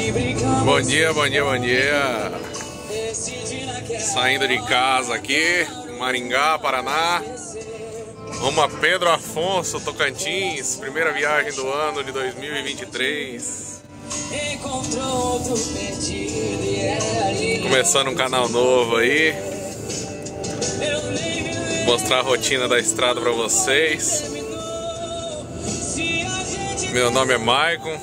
Bom dia, bom dia, bom dia. Saindo de casa aqui, Maringá, Paraná, rumo a Pedro Afonso, Tocantins. Primeira viagem do ano de 2023. Começando um canal novo aí. Mostrar a rotina da estrada pra vocês. Meu nome é Maicon.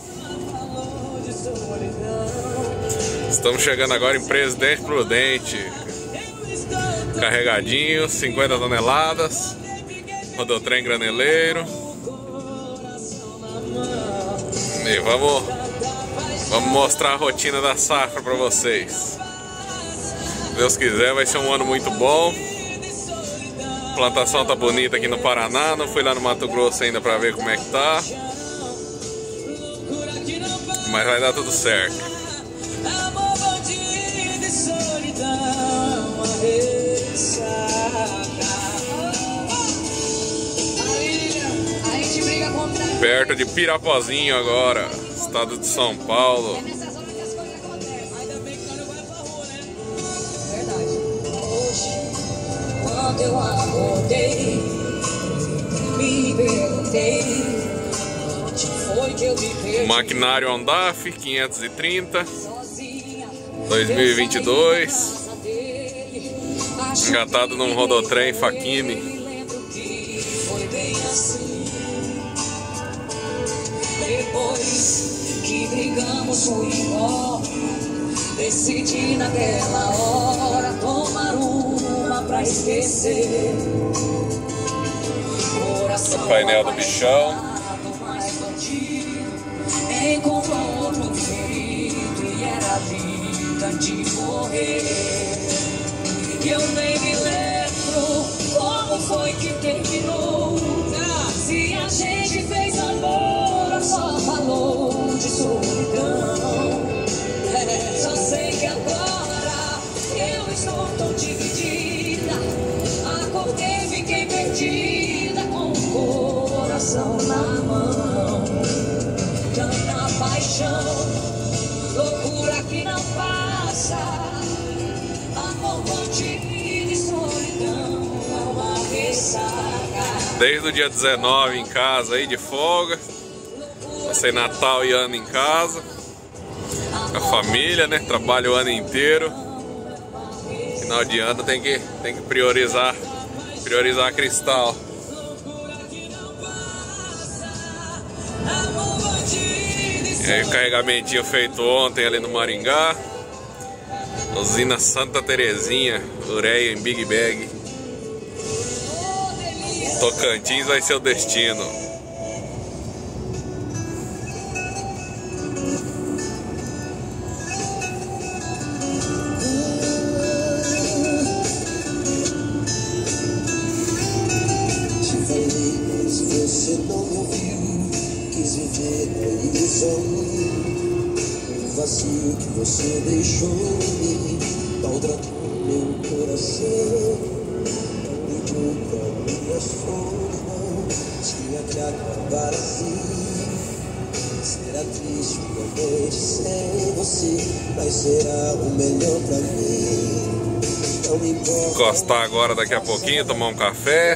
Estamos chegando agora em Presidente Prudente. Carregadinho, 50 toneladas. Rodotrem graneleiro. E vamos mostrar a rotina da safra para vocês. Se Deus quiser, vai ser um ano muito bom. A plantação tá bonita aqui no Paraná. Não fui lá no Mato Grosso ainda para ver como é que tá. Mas vai dar tudo certo. Perto de Pirapozinho agora, estado de São Paulo. Quando eu acordei, me perguntei onde foi que eu me perdi. Maquinário Ondaf 530 2022. Engatado num rodotrem Fachini. Depois que brigamos fui embora, decidi naquela hora tomar uma pra esquecer. O painel do bichão. Mais bandido, encontrou outro ferido e era a vida de morrer. E eu nem me lembro como foi que terminou. Se a gente fez amor, só falou de solidão. Só sei que agora eu estou tão dividida. Acordei, fiquei perdida com o coração na mão. Tanta paixão, loucura que não passa. Amor contigo e solidão é uma ressaca. Desde o dia 19 em casa aí de folga. Passei Natal e ano em casa. Com a família, né? Trabalho o ano inteiro. Final de ano tem que priorizar Cristal. E aí o carregamentinho feito ontem ali no Maringá. Usina Santa Terezinha, ureia em Big Bag. Tocantins vai ser o destino. Te falei, mas você não ouviu. Quis viver na ilusão. O vazio que você deixou em mim maltratou meu coração. Minha solidão, se acabar assim, será triste uma noite sem você, mas será o melhor pra mim. Não me importa. Encostar agora daqui a pouquinho, tomar um café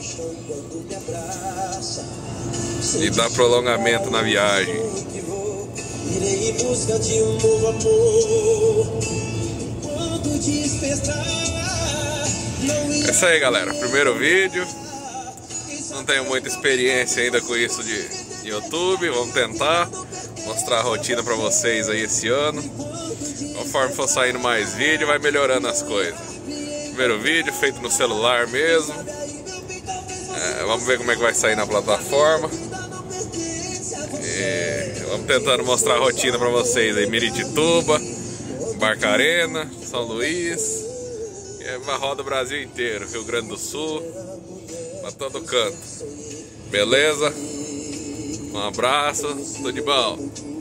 e dar prolongamento na viagem. Irei em busca de um novo amor. Quando despertar. É isso aí, galera, primeiro vídeo. Não tenho muita experiência ainda com isso de YouTube. Vamos tentar mostrar a rotina pra vocês aí esse ano. Conforme for saindo mais vídeo, vai melhorando as coisas. Primeiro vídeo feito no celular mesmo. Vamos ver como é que vai sair na plataforma. Vamos tentando mostrar a rotina pra vocês aí. Miritituba, Barcarena, São Luís. Roda o Brasil inteiro, Rio Grande do Sul, pra todo canto. Beleza? Um abraço, tudo de bom.